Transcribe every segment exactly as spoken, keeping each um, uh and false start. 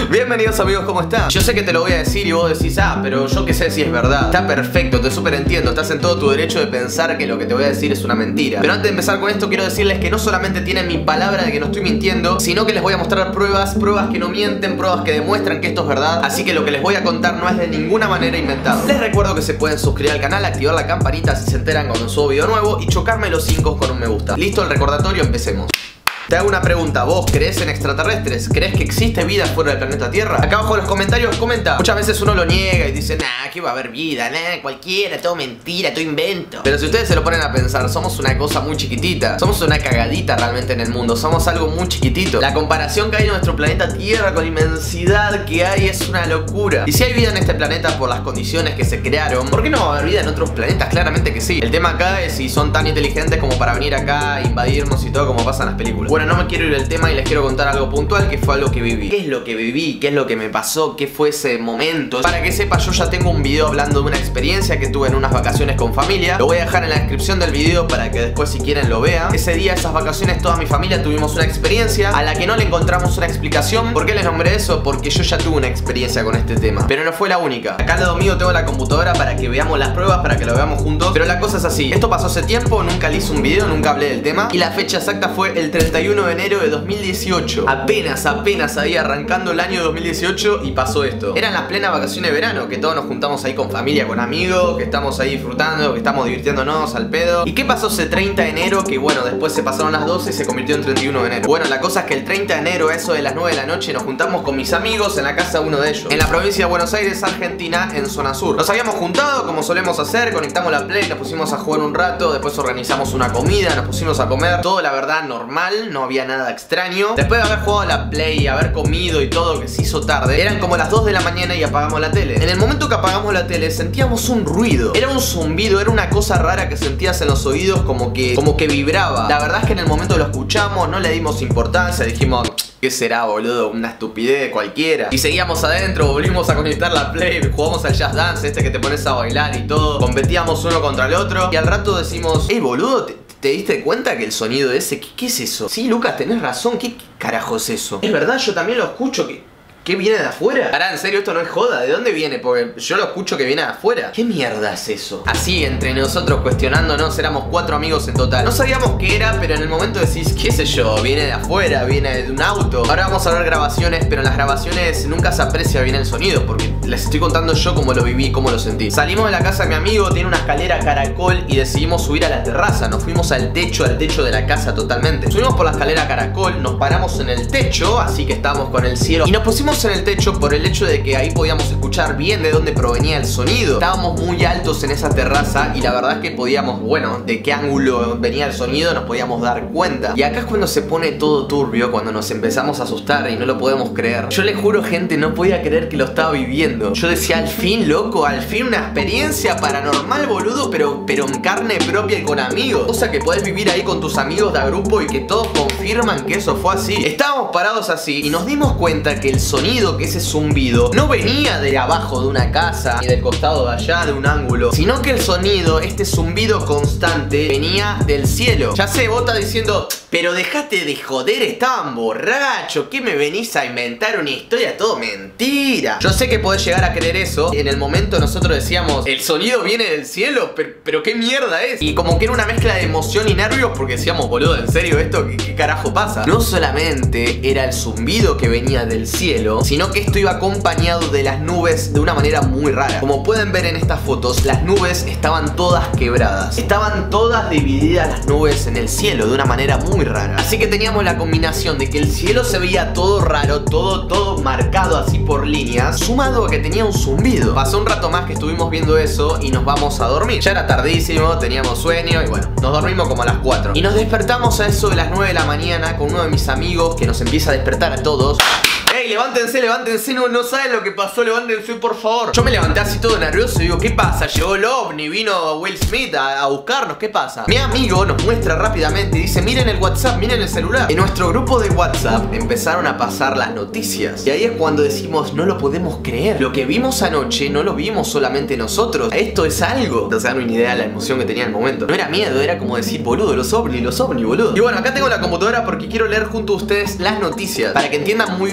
Bienvenidos amigos, ¿cómo están? Yo sé que te lo voy a decir y vos decís, ah, pero yo qué sé si es verdad. Está perfecto, te súper entiendo, estás en todo tu derecho de pensar que lo que te voy a decir es una mentira. Pero antes de empezar con esto quiero decirles que no solamente tienen mi palabra de que no estoy mintiendo, sino que les voy a mostrar pruebas, pruebas que no mienten, pruebas que demuestran que esto es verdad. Así que lo que les voy a contar no es de ninguna manera inventado. Les recuerdo que se pueden suscribir al canal, activar la campanita si se enteran cuando subo video nuevo y chocarme los cinco con un me gusta. Listo el recordatorio, empecemos. Te hago una pregunta, ¿vos crees en extraterrestres? ¿Crees que existe vida fuera del planeta Tierra? Acá abajo en los comentarios comenta. Muchas veces uno lo niega y dice, nah, que va a haber vida, nah, cualquiera, todo mentira, todo invento. Pero si ustedes se lo ponen a pensar, somos una cosa muy chiquitita. Somos una cagadita realmente en el mundo, somos algo muy chiquitito. La comparación que hay en nuestro planeta Tierra con la inmensidad que hay es una locura. Y si hay vida en este planeta por las condiciones que se crearon, ¿por qué no va a haber vida en otros planetas? Claramente que sí. El tema acá es si son tan inteligentes como para venir acá, invadirnos y todo como pasa en las películas. Bueno, no me quiero ir del tema y les quiero contar algo puntual que fue algo que viví. ¿Qué es lo que viví? ¿Qué es lo que me pasó? ¿Qué fue ese momento? Para que sepas, yo ya tengo un video hablando de una experiencia que tuve en unas vacaciones con familia. Lo voy a dejar en la descripción del video para que después si quieren lo vean. Ese día, esas vacaciones, toda mi familia tuvimos una experiencia a la que no le encontramos una explicación. ¿Por qué les nombré eso? Porque yo ya tuve una experiencia con este tema, pero no fue la única. Acá al lado mío tengo la computadora para que veamos las pruebas, para que lo veamos juntos. Pero la cosa es así, esto pasó hace tiempo, nunca le hice un video, nunca hablé del tema. Y la fecha exacta fue el treinta y uno de enero de dos mil dieciocho. Apenas, apenas ahí arrancando el año dos mil dieciocho y pasó esto. Eran las plenas vacaciones de verano, que todos nos juntamos ahí con familia, con amigos, que estamos ahí disfrutando, que estamos divirtiéndonos al pedo. ¿Y qué pasó ese treinta de enero? Que bueno, después se pasaron las doce y se convirtió en treinta y uno de enero. Bueno, la cosa es que el treinta de enero, eso de las nueve de la noche, nos juntamos con mis amigos en la casa de uno de ellos, en la provincia de Buenos Aires, Argentina, en zona sur. Nos habíamos juntado como solemos hacer, conectamos la play, nos pusimos a jugar un rato, después organizamos una comida, nos pusimos a comer, todo la verdad normal, no había nada extraño. Después de haber jugado a la play, haber comido y todo, que se hizo tarde, eran como las dos de la mañana y apagamos la tele. En el momento que apagamos la tele sentíamos un ruido, era un zumbido, era una cosa rara que sentías en los oídos, como que, como que vibraba. La verdad es que en el momento lo escuchamos, no le dimos importancia, dijimos, ¿qué será, boludo? Una estupidez cualquiera. Y seguíamos adentro, volvimos a conectar la play, jugamos al Just Dance, este que te pones a bailar y todo, competíamos uno contra el otro, y al rato decimos, ey, boludo, te ¿Te diste cuenta que el sonido ese? ¿Qué, qué es eso? Sí, Lucas, tenés razón. ¿Qué, qué carajo es eso? Es verdad, yo también lo escucho. ¿Qué, qué viene de afuera? Ahora, en serio, esto no es joda. ¿De dónde viene? Porque yo lo escucho que viene de afuera. ¿Qué mierda es eso? Así, entre nosotros cuestionándonos, éramos cuatro amigos en total. No sabíamos qué era, pero en el momento decís, qué sé yo, viene de afuera, viene de un auto. Ahora vamos a ver grabaciones, pero en las grabaciones nunca se aprecia bien el sonido, porque les estoy contando yo cómo lo viví, cómo lo sentí. Salimos de la casa de mi amigo, tiene una escalera caracol y decidimos subir a la terraza. Nos fuimos al techo, al techo de la casa totalmente. Subimos por la escalera caracol, nos paramos en el techo, así que estábamos con el cielo. Y nos pusimos en el techo por el hecho de que ahí podíamos escuchar bien de dónde provenía el sonido. Estábamos muy altos en esa terraza y la verdad es que podíamos, bueno, de qué ángulo venía el sonido nos podíamos dar cuenta. Y acá es cuando se pone todo turbio, cuando nos empezamos a asustar y no lo podemos creer. Yo les juro, gente, no podía creer que lo estaba viviendo. Yo decía, al fin, loco, al fin una experiencia paranormal, boludo, pero, pero en carne propia y con amigos. Cosa que podés vivir ahí con tus amigos de grupo y que todos confirman que eso fue así. Estábamos parados así y nos dimos cuenta que el sonido, que ese zumbido, no venía de abajo de una casa, ni del costado de allá, de un ángulo, sino que el sonido, este zumbido constante, venía del cielo. Ya sé, vos estás diciendo, pero dejate de joder, estaban borrachos, ¿qué me venís a inventar una historia? Todo mentira. Yo sé que podés llegar a creer eso. En el momento nosotros decíamos, el sonido viene del cielo, pero, pero qué mierda es. Y como que era una mezcla de emoción y nervios porque decíamos, boludo, ¿en serio esto? ¿Qué, qué carajo pasa? No solamente era el zumbido que venía del cielo, sino que esto iba acompañado de las nubes de una manera muy rara. Como pueden ver en estas fotos, las nubes estaban todas quebradas. Estaban todas divididas las nubes en el cielo de una manera muy rara. Así que teníamos la combinación de que el cielo se veía todo raro, todo, todo marcado así por líneas, sumado a que tenía un zumbido. Pasó un rato más que estuvimos viendo eso y nos vamos a dormir. Ya era tardísimo, teníamos sueño y bueno, nos dormimos como a las cuatro. Y nos despertamos a eso de las nueve de la mañana con uno de mis amigos que nos empieza a despertar a todos. ¡Ey, levántense, levántense! No, no saben lo que pasó, levántense, por favor. Yo me levanté así todo nervioso y digo, ¿qué pasa? Llegó el ovni, vino Will Smith a, a buscarnos, ¿qué pasa? Mi amigo nos muestra rápidamente y dice, miren el WhatsApp, miren el celular. En nuestro grupo de WhatsApp empezaron a pasar las noticias. Y ahí es cuando decimos, no lo podemos creer. Lo que vimos anoche no lo vimos solamente nosotros. Esto es algo. No se dan una idea de la emoción que tenía en el momento. No era miedo, era como decir, boludo, los ovnis, los ovnis, boludo. Y bueno, acá tengo la computadora porque quiero leer junto a ustedes las noticias, para que entiendan muy bien cómo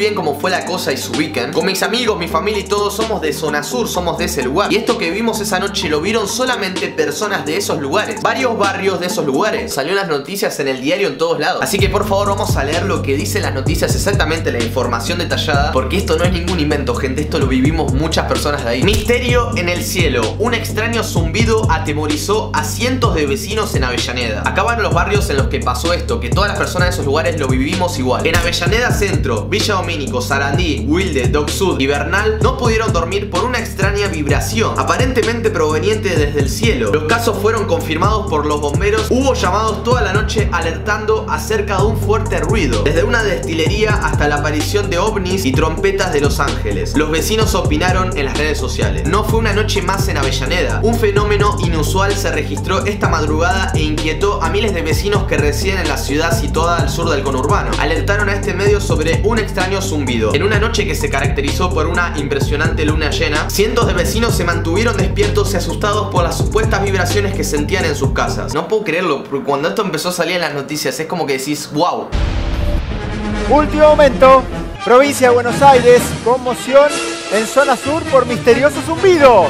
fue la cosa y se ubiquen. Con mis amigos, mi familia y todos somos de zona sur, somos de ese lugar. Y esto que vimos esa noche lo vieron solamente personas de esos lugares. Varios barrios de esos lugares. Salió en las noticias, en el diario, en todos lados. Así que por favor vamos a leer lo que dicen las noticias, exactamente la información detallada, porque esto no es ningún invento, gente. Esto lo vivimos muchas personas de ahí. Misterio en el cielo. Un extraño zumbido atemorizó a cientos de vecinos en Avellaneda. Acá van los barrios en los que pasó esto, que todas las personas de esos lugares lo vivimos igual. En Avellaneda Centro, Villa Domínico, Sarandí, Wilde, Dock Sud y Bernal no pudieron dormir por una extraña vibración, aparentemente proveniente desde el cielo. Los casos fueron confirmados por los bomberos. Hubo llamados toda la noche alertando acerca de un fuerte ruido, desde una destilería hasta la aparición de ovnis y trompetas de Los Ángeles. Los vecinos opinaron en las redes sociales. No fue una noche más en Avellaneda. Un fenómeno inusual se registró esta madrugada e inquietó a miles de vecinos que residen en la ciudad situada al sur del conurbano. Alertaron a este medio sobre un extraño zumbido. En una noche que se caracterizó por una impresionante luna llena, cientos de vecinos se mantuvieron despiertos y asustados por las supuestas vibraciones que sentían en sus casas. No puedo creerlo, porque cuando esto empezó a salir en las noticias es como que decís, wow. Último momento, provincia de Buenos Aires, conmoción en zona sur por misterioso zumbido.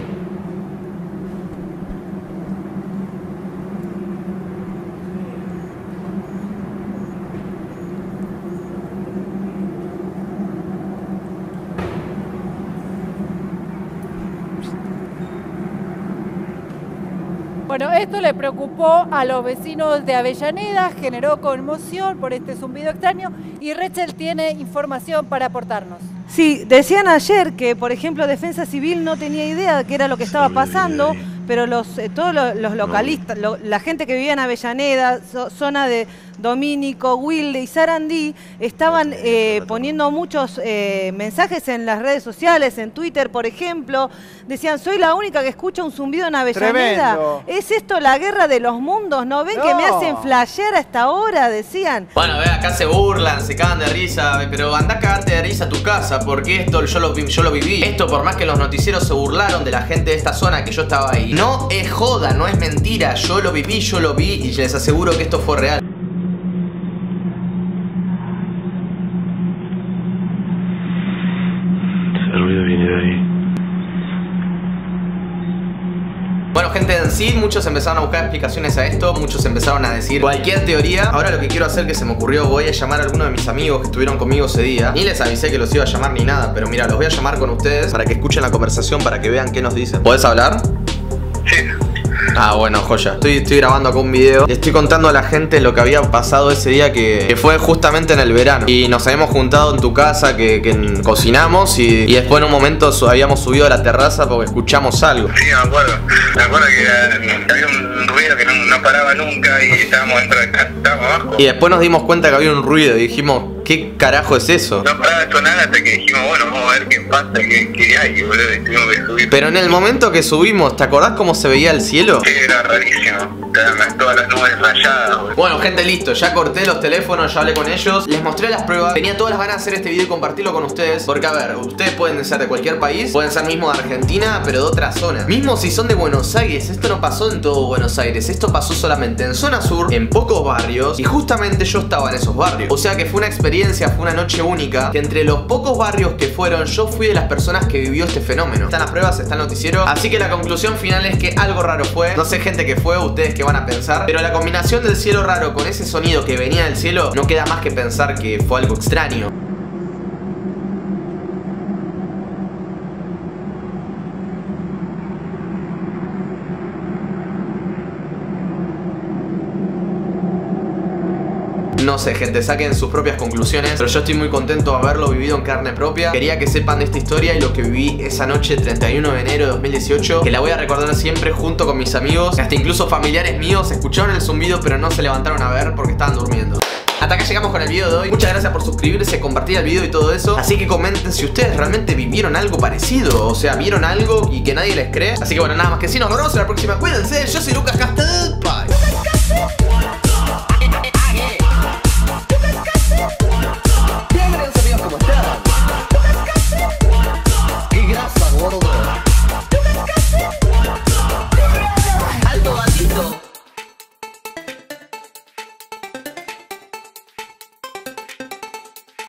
Bueno, esto le preocupó a los vecinos de Avellaneda, generó conmoción por este zumbido extraño y Rachel tiene información para aportarnos. Sí, decían ayer que, por ejemplo, Defensa Civil no tenía idea de qué era lo que estaba pasando, pero los, eh, todos los, los localistas, lo, la gente que vivía en Avellaneda, so, zona de Domínico, Wilde y Sarandí, estaban eh, poniendo muchos eh, mensajes en las redes sociales, en Twitter, por ejemplo. Decían, soy la única que escucha un zumbido en Avellaneda. Tremendo. ¿Es esto la guerra de los mundos? ¿No ven No. que me hacen flashear a esta hora? Decían. Bueno, ve, acá se burlan, se cagan de risa, pero andá a cagarte de risa a tu casa, porque esto yo lo, yo lo viví. Esto, por más que los noticieros se burlaron de la gente de esta zona, que yo estaba ahí, no es joda, no es mentira. Yo lo viví, yo lo vi y les aseguro que esto fue real. El ruido viene de ahí. Bueno, gente, en sí, muchos empezaron a buscar explicaciones a esto, muchos empezaron a decir cualquier teoría. Ahora lo que quiero hacer, que se me ocurrió, voy a llamar a algunos de mis amigos que estuvieron conmigo ese día. Ni les avisé que los iba a llamar ni nada, pero mira, los voy a llamar con ustedes para que escuchen la conversación, para que vean qué nos dicen. ¿Podés hablar? Sí. Ah, bueno, joya. Estoy, estoy grabando acá un video. Le estoy contando a la gente lo que había pasado ese día, que, que fue justamente en el verano. Y nos habíamos juntado en tu casa, que, que cocinamos y, y después en un momento su, habíamos subido a la terraza porque escuchamos algo. Sí, me acuerdo. Me acuerdo que eh, había un ruido que no, no paraba nunca y estábamos dentro de casa, estábamos abajo. Y después nos dimos cuenta que había un ruido y dijimos, ¿qué carajo es eso? No paraba de sonar hasta que dijimos, bueno, vamos a ver qué pasa, qué, qué hay, boludo, y tuvimos que subir. Pero en el momento que subimos, ¿te acordás cómo se veía el cielo? Sí, era rarísimo. Todas las nubes rayadas, boludo. Bueno, gente, listo, ya corté los teléfonos, ya hablé con ellos, les mostré las pruebas. Tenía todas las ganas de hacer este video y compartirlo con ustedes, porque a ver, ustedes pueden ser de cualquier país, pueden ser mismo de Argentina, pero de otra zona. Mismo si son de Buenos Aires, esto no pasó en todo Buenos Aires, esto pasó solamente en zona sur, en pocos barrios, y justamente yo estaba en esos barrios. O sea que fue una experiencia, fue una noche única, que entre los pocos barrios que fueron, yo fui de las personas que vivió este fenómeno. Están las pruebas, está el noticiero, así que la conclusión final es que algo raro fue. No sé, gente, que fue, ustedes qué van a pensar, pero la combinación del cielo raro con ese sonido que venía del cielo, no queda más que pensar que fue algo extraño. No sé, gente, saquen sus propias conclusiones, pero yo estoy muy contento de haberlo vivido en carne propia. Quería que sepan de esta historia y lo que viví esa noche treinta y uno de enero de dos mil dieciocho, que la voy a recordar siempre junto con mis amigos. Hasta incluso familiares míos escucharon el zumbido pero no se levantaron a ver porque estaban durmiendo. Hasta acá llegamos con el video de hoy. Muchas gracias por suscribirse, compartir el video y todo eso. Así que comenten si ustedes realmente vivieron algo parecido, o sea, vieron algo y que nadie les cree. Así que bueno, nada más que sí, nos vemos en la próxima. Cuídense, yo soy Lucas Castel. Bye. Alto batito.